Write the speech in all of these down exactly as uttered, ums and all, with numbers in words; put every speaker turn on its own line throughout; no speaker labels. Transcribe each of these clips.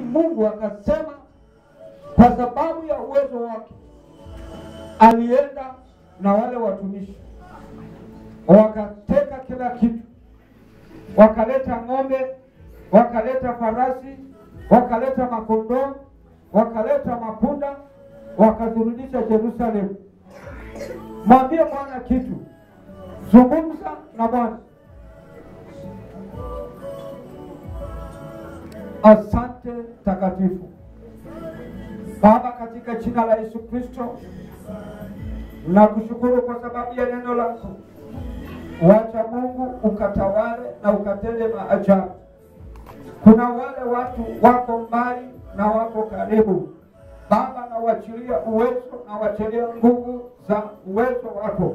Mungu akasema kwa sababu ya uwezo wake alienda na wale watumishi wakateka kila kitu, wakaleta ng'ombe, wakaleta farasi, wakaleta makondoo, wakaleta mapunda, wakazurudisha Yerusalemu. Mwambie Bwana kitu, zungumza na Bwana. Asante takatifu Baba, katika jina la Yesu Kristo, nakushukuru kwa sababu ya neno lako. Wacha Mungu ukatawale na ukatende maajabu. Kuna wale watu wako mbali na wako karibu. Baba, na wachilia uwezo na wachilia nguvu za uwezo wako.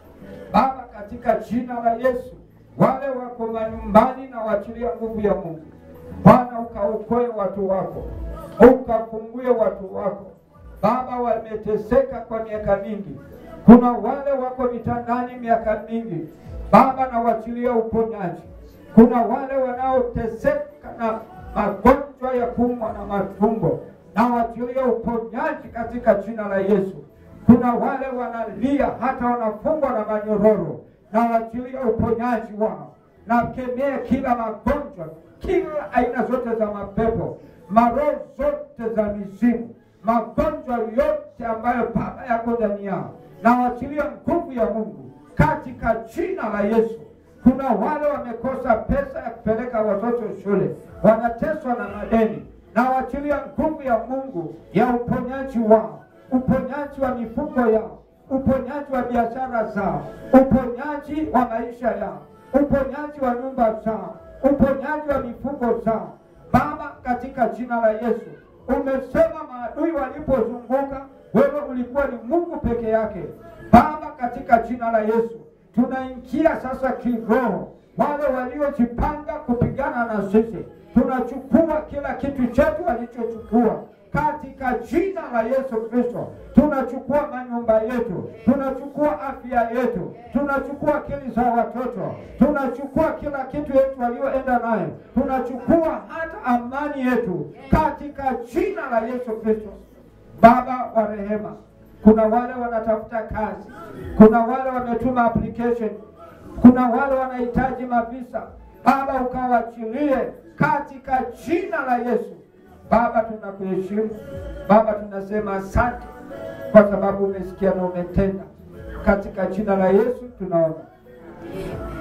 Baba, katika jina la Yesu, wale wako nyumbani na wachilia nguvu ya Mungu. Bwana, ukaokoe watu wako, ukafungue watu wako. Baba, wameteseka kwa miaka mingi. Kuna wale wako vitandani miaka mingi. Baba, na wachilia uponyaji. Kuna wale wanaoteseka na magonjwa ya kuumwa na matumbo, na wachilia uponyaji katika jina la Yesu. Kuna wale wanalia hata wanafungwa na manyororo, na wachilia uponyaji wao. Na kemea kila magonjwa, kila aina zote za mapepo, maroho zote za mizimu, magonjwa yote ambayo Baba yako ndani yao, na wachilia nguvu ya Mungu katika jina la Yesu. Kuna wale wamekosa pesa ya kupeleka watoto shule, wanateswa na madeni, na wachilia nguvu ya Mungu ya uponyaji wao, uponyaji wa mifugo yao, uponyaji wa biashara zao, uponyaji wa maisha yao, uponyaji wa nyumba zao, uponyaji wa mifugo zao. Baba, katika jina la Yesu, umesema maadui walipozunguka, wewe ulikuwa ni Mungu peke yake. Baba, katika jina la Yesu, tunaingia sasa kiroho. Wale waliojipanga kupigana na sisi, tunachukua kila kitu chetu walichochukua katika jina la Yesu Kristo. Tunachukua manyumba yetu, tunachukua afya yetu, tunachukua akili za watoto, tunachukua kila kitu yetu walioenda nayo, tunachukua hata amani yetu katika jina la Yesu Kristo. Baba wa rehema, kuna wale wanatafuta kazi, kuna wale wametuma application, kuna wale wanahitaji mavisa. Baba, ukawachilie katika jina la Yesu. Baba, tunakuheshimu. Baba, tunasema asante kwa sababu umesikia na umetenda. Katika jina la Yesu tunaomba.